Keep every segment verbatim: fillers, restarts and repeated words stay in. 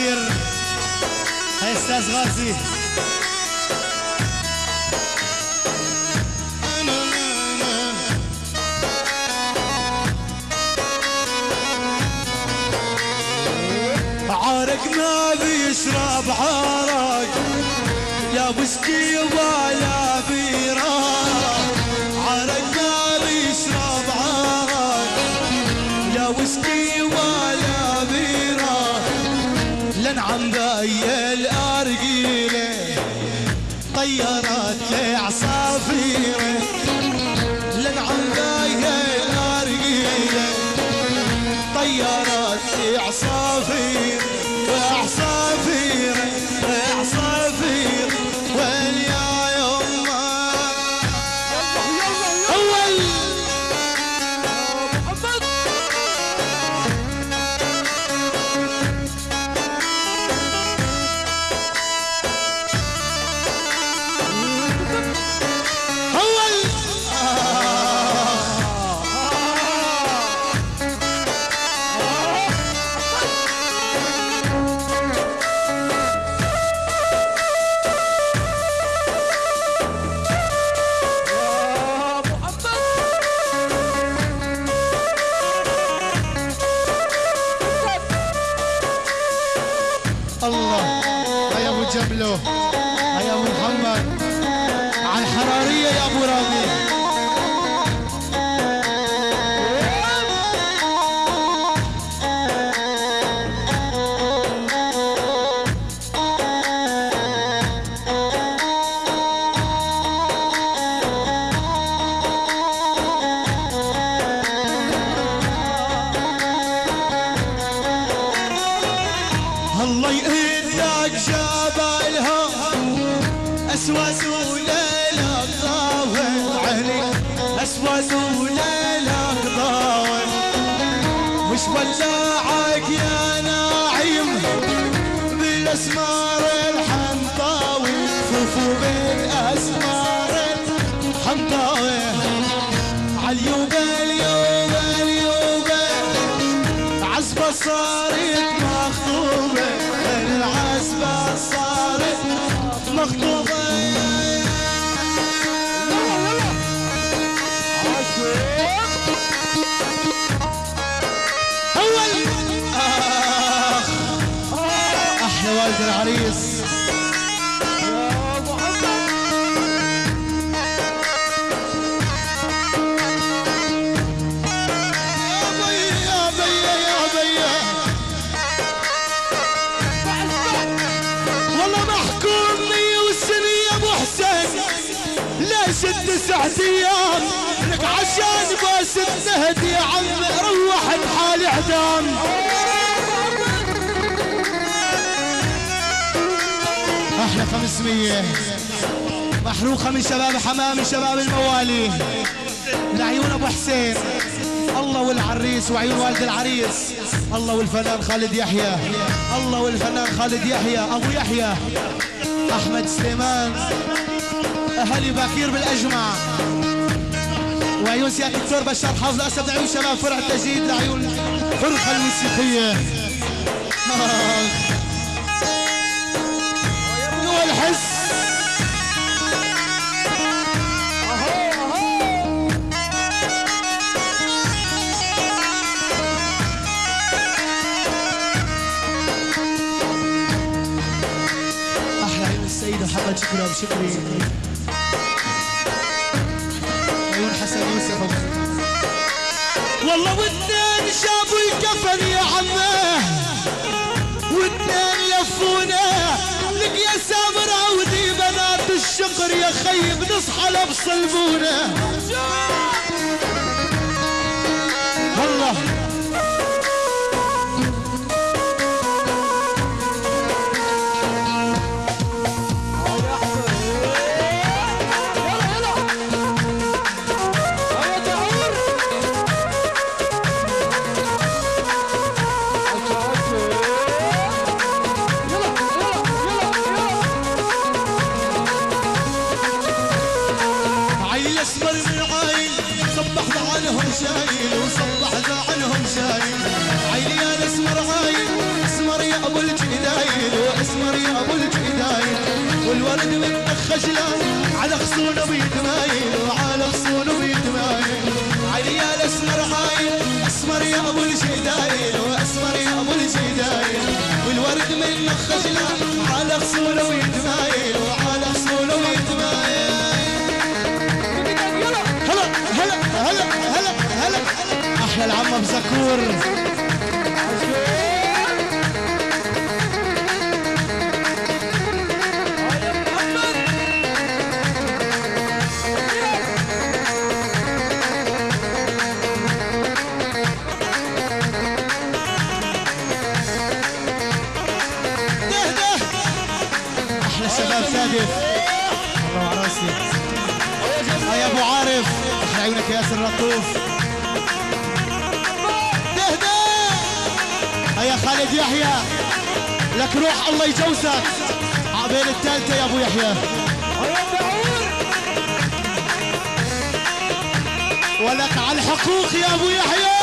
الكبير هاي استاذ غازي. عارك ما بيشرب عارك لا ويسكي ولا بيرة، عارك ما بيشرب عارك لا ويسكي ولا بيرة، لنعم باي الأرجيلة طيرت لعصافيرة، لنعم باي الأرجيلة طيرت لعصافيرة وعصافير عصافير واليا يما اول محمد اول الله يا ابو جبلو يا ابو محمد على الحراريه يا ابو رامي. الله يهداك جبلها اسود وليلك ضاوي علي اسود وليلك ضاوي مش ولعك يا ناعم بالاسمار الحنطاوي فوفو بالاسمار الحنطاوي عاليوب اليوب اليوب عزبه صارت مخطوبه العزبه صارت مخطوبه اول اخ احلى والد العريس يا محمد يا بي يا بي يا بي والله محكومني والسني يا ابو حسين ليش تسع ايام لك عشان بس النهدي يا عم روح بحالي اعدام. احلى خمسمية محروقه من شباب حمام من شباب الموالي لعيون ابو حسين الله والعريس وعيون والد العريس الله والفنان خالد يحيى الله والفنان خالد يحيى ابو يحيى احمد سليمان اهالي باكير بالاجمع وعيون سياده الدكتور بشار حافظ اسد عيون شباب فرع التجديد لعيون فرقه الموسيقيه والحس احلى عيون السيد محمد شكري ابو شكري عيون حسن يوسف والله واثنين شافوا الكفن يا عمه واثنين لفونا لك يا سامرة ودي بنات الشقر يا خي بنصحى بصلبونا الله اسمر من عين الجدايل واسمر يا ابو الجدايل والورد من خجلان على خصونه بيتمايل وعلى خصونه بيتمايل عيال اسمر عايل اسمر يا ابو الجدايل واسمر يا ابو الجدايل والورد من خجلان على خصونه بيتمايل وعلى خصونه بيتمايل هلا هلا هلا هلا هلا احلى العمه بزكور شباب سادف الله على راسي يا ابو عارف احلى عيونك يا ياسر لطوف دهده يا خالد يحيى لك روح الله يجوزك عقبال الثالثه يا ابو يحيى ولك على الحقوق يا ابو يحيى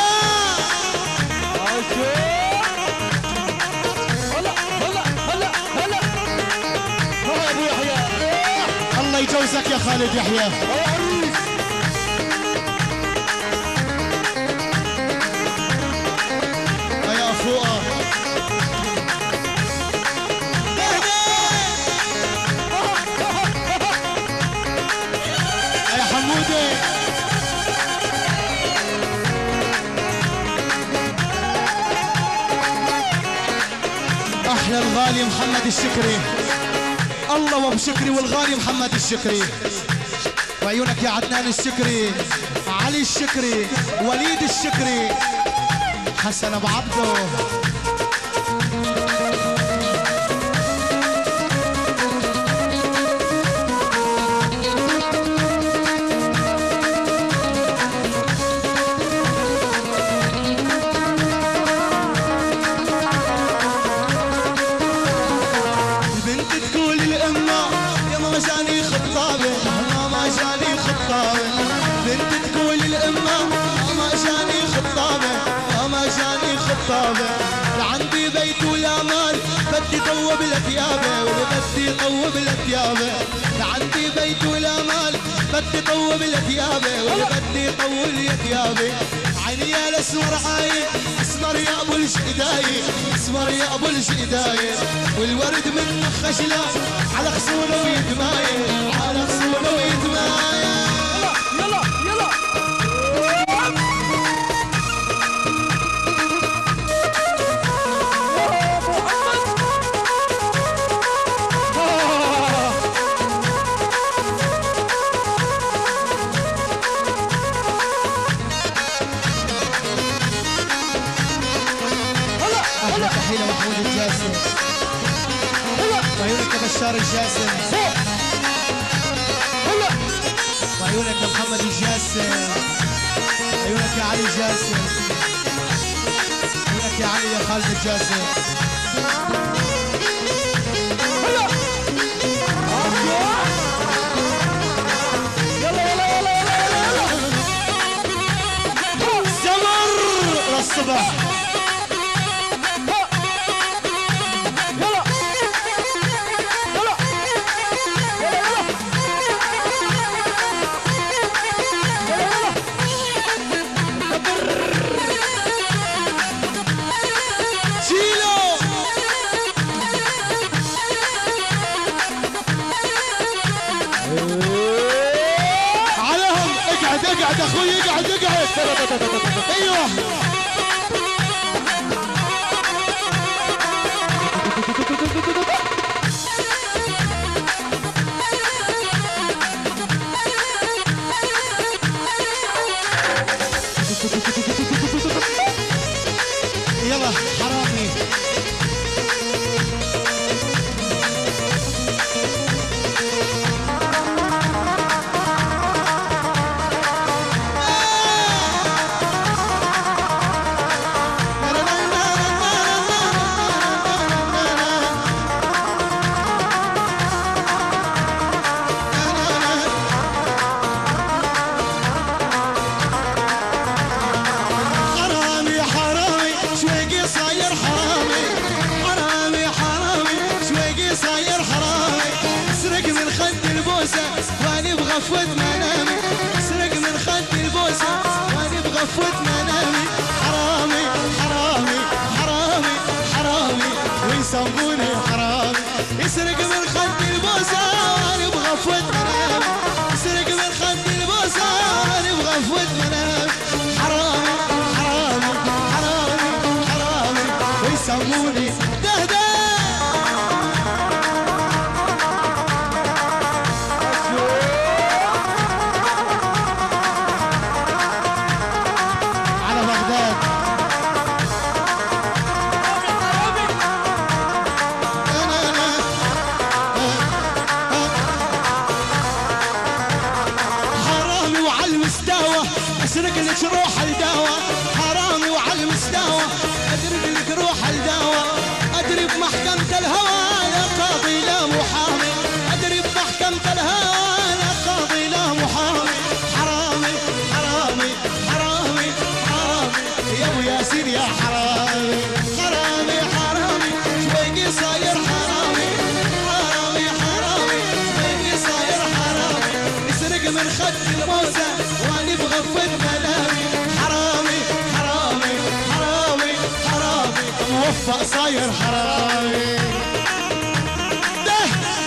الله يجوزك يا خالد يحيى يا فوقه يا حموده احلى الغالي محمد الشكري الله وبشكري والغالي محمد الشكري وعيونك يا عدنان الشكري علي الشكري وليد الشكري حسن ابو عبده جاني خطابه ما جاني خطابه بنت تقول الامه ما جاني خطابه ما جاني خطابه لعندي بيت ولا مال بدي طوب لثيابه وبدي طوب لثيابه لعندي بيت ولا مال بدي طوب لثيابه وبدي طول لثيابه عيني يا الاسمر عايل اسمر يا ابو الشدايل اسمر يا ابو الشدايل والورد من خجله على خصونه ويتمايل على خصونه ويتمايل يلا يلا تحية محمود الجاسم وعيونك يا بشار الجاسم وعيونك يا محمد الجاسم عيونك يا علي الجاسم عيونك يا علي يا خالد الجاسم يلا يلا يلا يلا زمر للصبح اقعد اخوي اقعد اقعد ايوه يلا حرامي بغفوة منامي اسرق من خدي البوسة وانا بغفوة منامي حرامي حرامي حرامي حرامي ويسموني حرامي يسرق من خدي البوسة وانا بغفوة منامي يسرق من خدي البوسة وانا بغفوة منامي حرامي حرامي حرامي حرامي ويسموني دهده اسرق لك روح الدواء حرامي وعلى المستوى ادرب لك روح الدواء ادري بمحكمة الهوى لا قاضي لا محامي ادري بمحكمة الهوى لا قاضي لا محامي حرامي حرامي حرامي حرامي يا ابو ياسين يا حرامي حرامي حرامي شويقي صاير حرامي حرامي حرامي شويقي صاير حرامي يسرق من خد الموسى واني بغفل منامي حرامي حرامي حرامي حرامي موفق صاير حرامي ده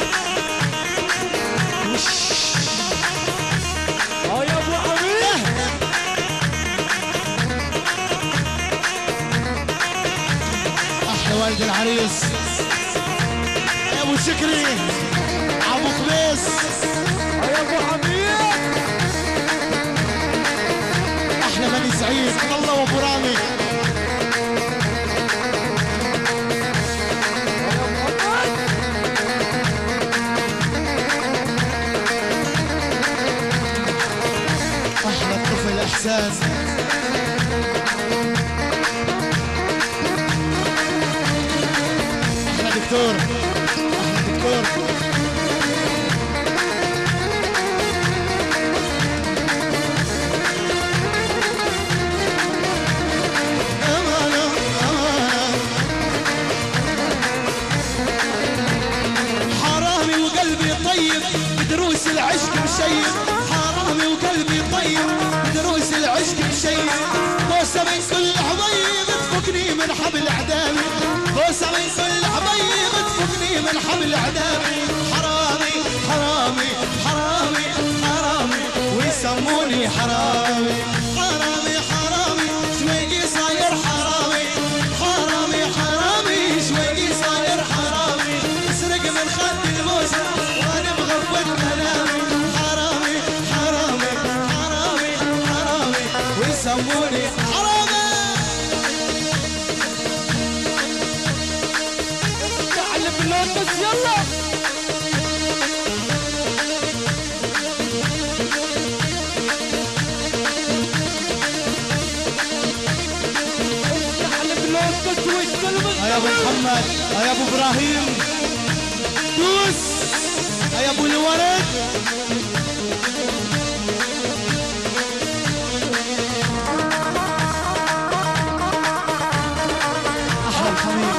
اه يا ابو عميد احلى والد العريس يا ابو شكري ابو خميس يا ابو حميد احلى بني سعيد الله وابو رامي احلى الطفل احساس احلى دكتور احلى دكتور بدروس العشق مشيب حرامي وقلبي طيب بدروس العشق مشيب بوسه من كل حبيب تفكني من حبل اعدامي بوسه من كل حبيب تفكني من حبل اعدامي حرامي حرامي حرامي حرامي ويسموني حرامي حرامي حرامي شويقي صاير حرامي حرامي حرامي شويقي صاير حرامي اسرق من خد الموسى وانا بغفوة منامي حرامي حرامي حرامي حرامي ويسموني حرامي تعلم اللون بس يلا تعلم اللون بس ويستلمك يا ابو محمد يا ابو ابراهيم دوس يا ابو الورد احلى الحميد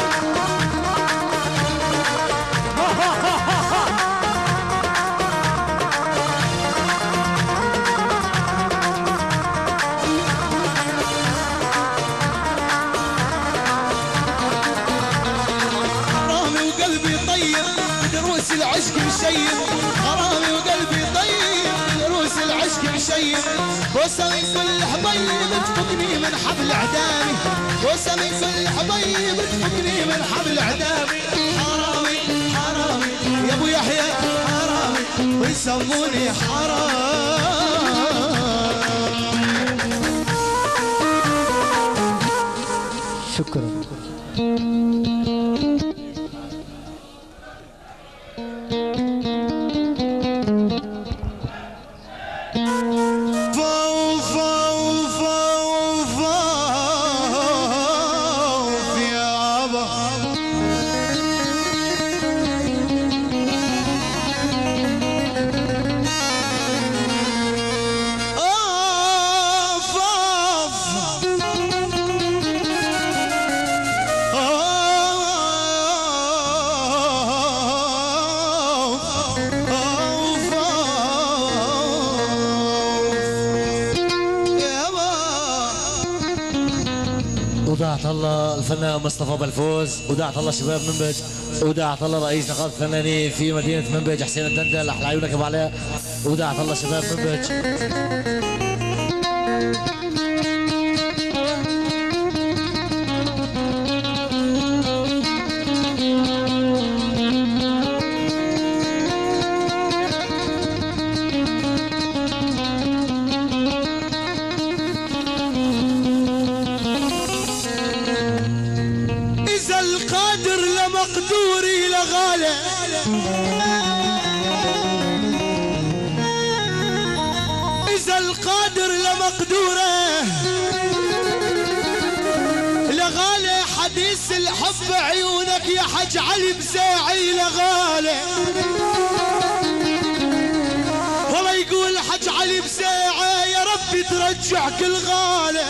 حرامي وقلبي طيب بدروس العشق مشيب حرامي وقلبي طيب بدروس العشق مشيب بوسه من كل حبيب تفكني من حبل اعدامي بوسه من كل حبيب تفكني من حبل اعدامي حرامي حرامي يا ابو يحيى حرامي ويسموني حرامي شكرا ودعت الله الفنان مصطفى بلفوز، ودعت الله شباب منبج، ودعت الله رئيس نقابة الفنانين في مدينة منبج حسين الدندل، أحلى عيونك أبو علاء، ودعت الله شباب منبج. مقدوري لغالة إذا القادر لمقدوره لغالة حديث الحب عيونك يا حج علي بزاعي لغالة والله يقول حج علي بزاعي يا ربي ترجع كل غالة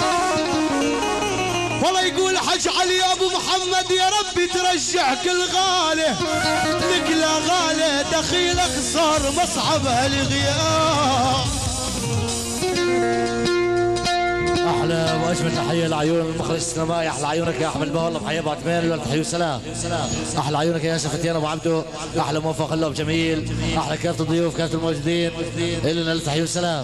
والله يقول حج علي ابو محمد يا ربي ترجع كل غاله لك لا غاله دخيلك صار مصعب هالغياب. احلى واجمل تحيه لعيون المخرج السينمائي، احلى عيونك يا احمد باه الله بحياه ابو عثمان والتحيه والسلام. احلى عيونك يا ياسر فتيان ابو عبده، احلى موفق الله جميل، احلى كافه الضيوف كافه الموجودين لنا التحيه والسلام.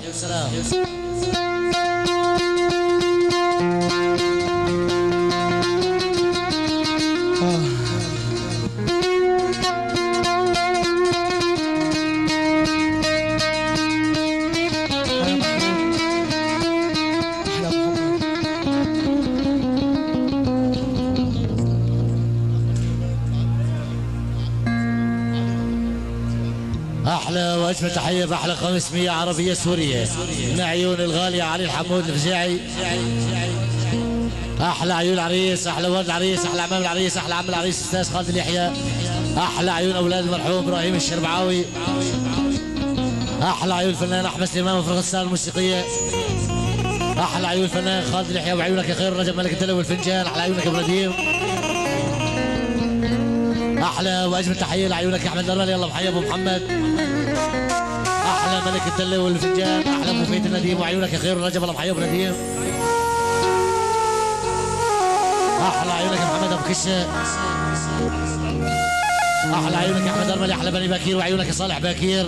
احلى واجمل تحيه باحلى خمسمية عربيه سوريه من عيون الغاليه علي الحمود الفزاعي. احلى عيون العريس، احلى ولد العريس، احلى عمام العريس، احلى عم العريس استاذ خالد اليحيى، احلى عيون اولاد المرحوم ابراهيم الشربعاوي، احلى عيون الفنان احمد سليمان وفرقه الساعه الموسيقيه، احلى عيون الفنان خالد اليحيى وعيونك يا خير رجب ملك الدلو والفنجان، احلى عيونك يا ابو نديم. احلى واجمل تحيه لعيونك يا احمد درمل يلا بحي ابو محمد، احلى ملك الدلو والفنجان، احلى مفيد النديم وعيونك يا خير رجب الله بحي ابو نديم. احلى عيونك يا محمد ابو كشه، احلى عيونك يا احمد درمل، احلى بني باكير وعيونك يا صالح باكير،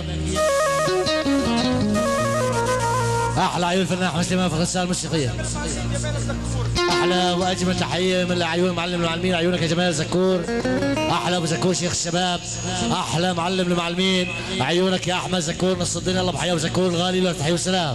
احلى عيون الفنان احمد سليمان في الرساله الموسيقيه. احلى واجمل تحيه من عيون معلم المعلمين عيونك يا جمال زكور، احلى ابو زكور شيخ الشباب، احلى معلم المعلمين عيونك يا احمد زكور نص الدين الله بحياه ابو زكور الغالي له تحيه والسلام.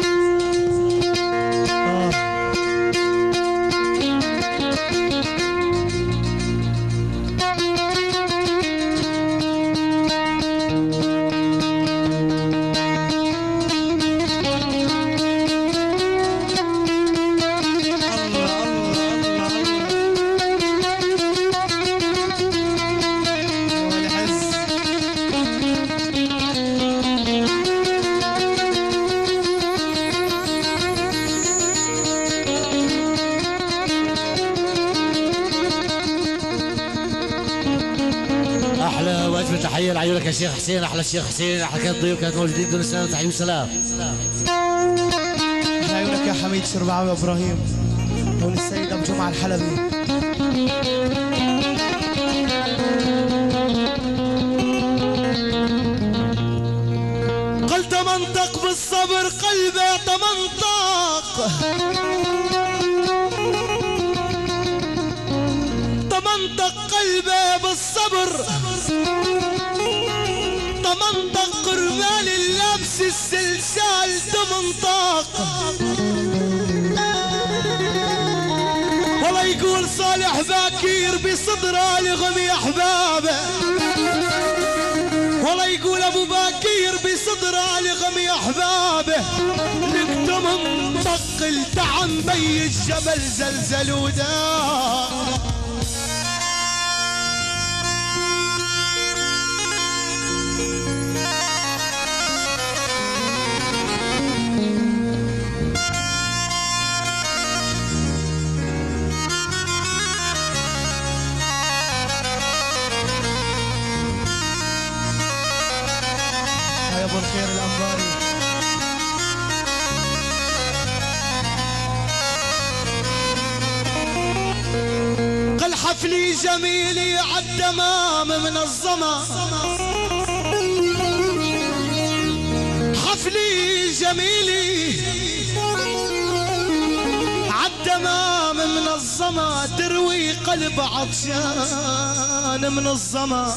تحيه لعيونك يا شيخ حسين، احلى الشيخ حسين، احلى كانت الضيوف كانت موجودين دون السلام تحيه وسلام. احلى عيونك يا حميد شربعاوي وابراهيم والسيد ابو جمعه الحلبي. قلت منطق بالصبر قلبي تمنطق، تمنطق قلبي بالصبر، تمنطق قربال اللبس السلسال تمنطق. والله يقول صالح باكير بصدره لغمي احبابه، والله يقول ابو باكير بصدره لغمي احبابه، لك تمنطق التعم بي الجبل زلزل وداه. يا ابو الخير الانباري. حفلي جميلي عالتمام منظمة حفلي جميلي عالتمام منظمة تروي قلب عطشان منظمة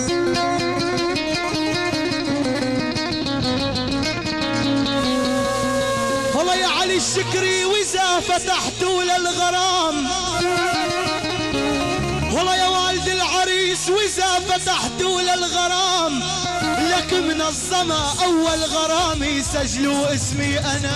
والله يا علي الشكري وإذا فتحتوا للغرام والله يا والد العريس وإذا فتحتوا للغرام لك منظمة أول غرام يسجلوا اسمي أنا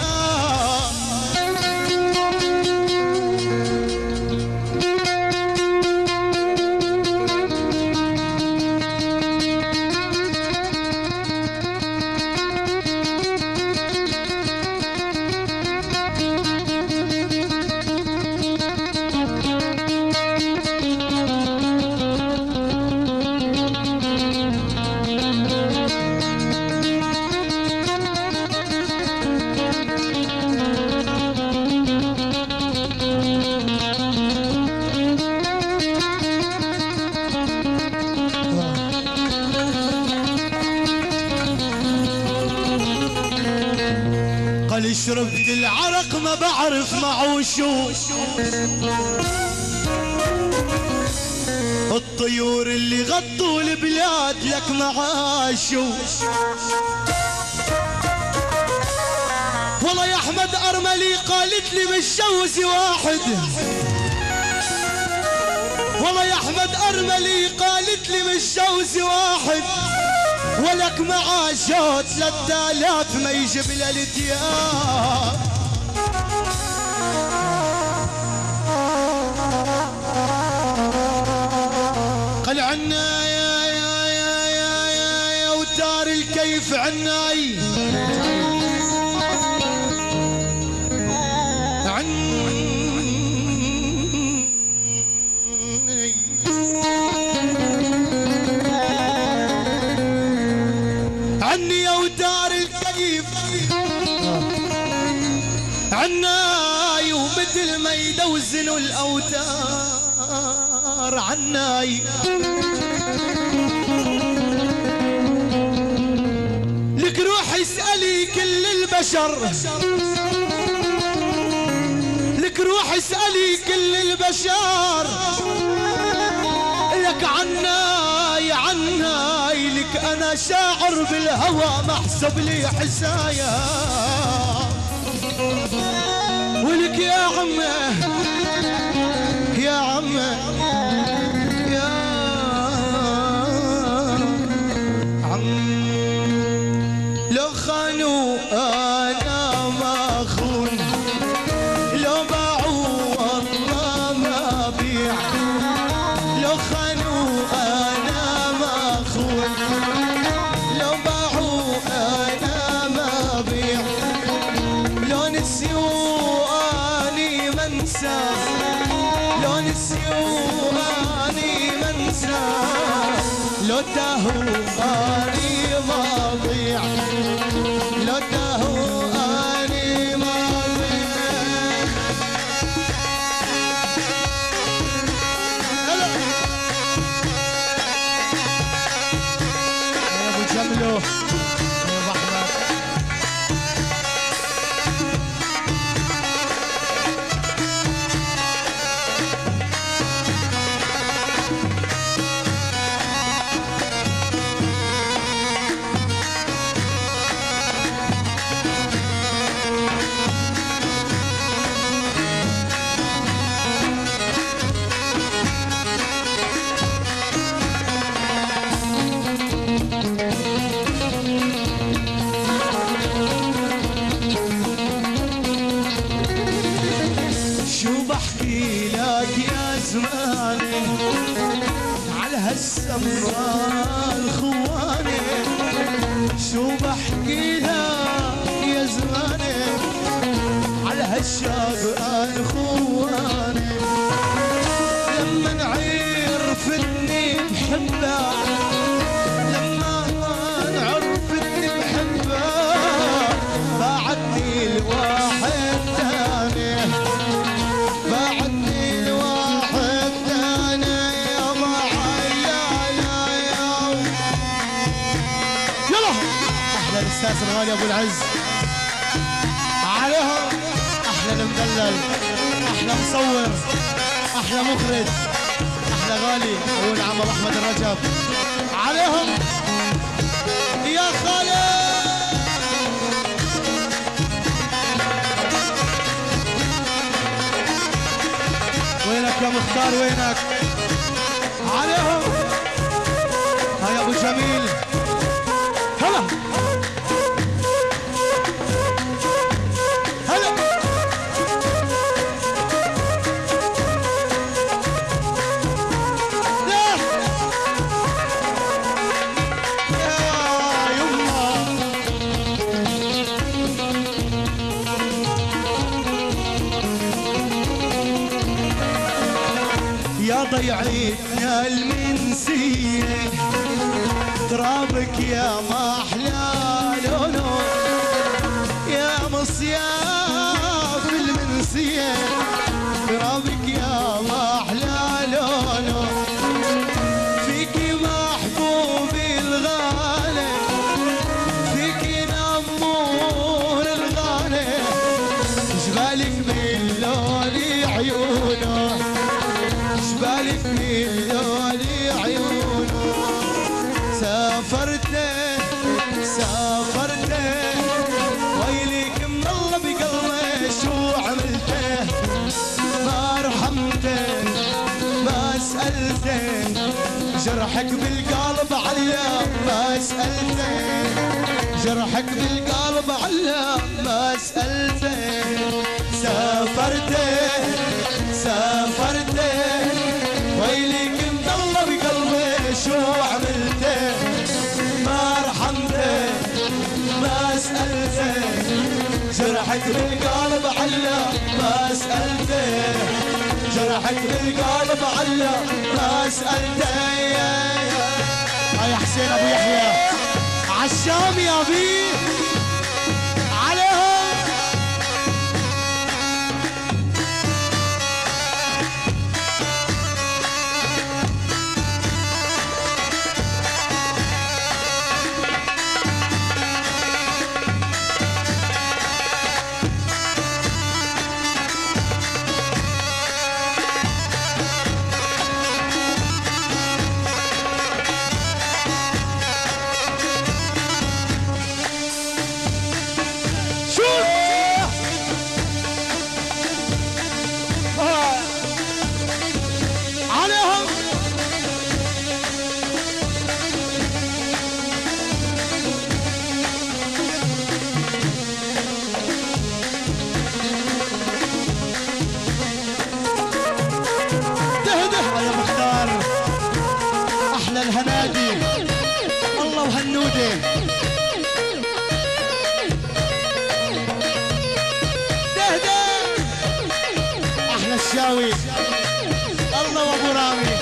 قال شربت العرق ما بعرف معه شو الطيور اللي غطوا البلاد لك معاشو والله يا احمد ارملي قالت لي متجوزي واحد والله يا احمد ارملي قالت لي متجوزي واحد ولك معاشو ثلاثة آلاف ما يجيب للتياب قال عنا يا يا يا يا يا يا ودار الكيف عناي عني يا ودار الكيف عناي ومثل ما يدوزنوا الاوتار عناي لك روح اسألي كل البشر لك روح اسألي كل البشر لك عناي عناي لك انا شاعر بالهوى محسب لي حسايا ولك يا عمه يا عمه يا عم لو خانوا انا ما خون لو باعوا والله ما بيع لو خانوا انا ما خون لو باعوا انا ما بيع لو نسيوا اني ما انسى لو نسيوا اني ما انسى لو تاهوا اني ما ضيع لو تاهوا اني ما ضيع يا ابو جملو يا ابو احمد شو بحكي لك يا زماني على هالسمراء الخواني شو بحكي لك يا زماني على هالشاق الخواني لما عرفتني بحبك لما عرفتني بحبك بعدني الواحد ثاني بعدني الواحد ثاني الاستاذ الغالي ابو العز عليهم. احلى المدلل، احلى مصور، احلى مخرج، احلى غالي عيون عم ابو احمد الرجب عليهم يا خالد. وينك يا مختار وينك؟ عليهم هيا ابو جميل هلا هلا. يا ضيعتنا المنسية ترابك يا ما أحلى لونه، يا مصياف المنسية ترابك يا ما أحلى لونه، فيكي محبوبي الغالي، فيكي نمور الغالي، جبالك من لوني عيونه، جبالك من لوني عيونه. سافرت سافرت ويليك من الله بقلبي شو عملته، ما رحمته ما سألته، جرحك بالقلب علام ما سألته، جرحك بالقلب علام ما سألته. سافرت سافرت ويليك من الله بقلبي شو عملته، ما رحمته ما سألته، جرحك بالقلب علام ما سألته، جرحك بالقلب علام ما سألته. يا حسين ابو يحيى عالشام يا بي عليهم. الهنادي الله وهنودي دهده احلى الشاوي الله وابو رامي.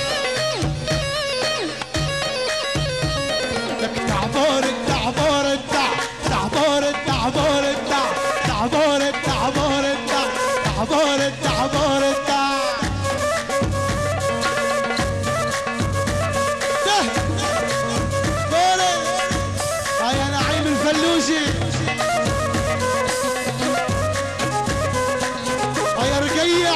لك تعبور التعبور التع تعبور التعبور التع تعبور التعبور التع تعبور التعبور التع. فلوشي يا رقيع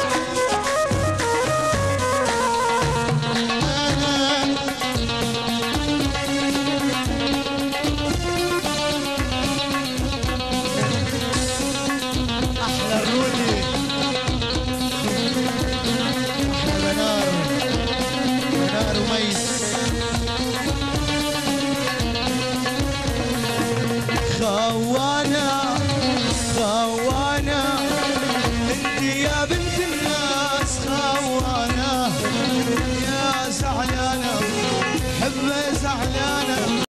احلى الرودي احلى منار منار وميس. خوانا خوانا انت يا بنت الناس، خوانا يا زعلانه حب زعلانه.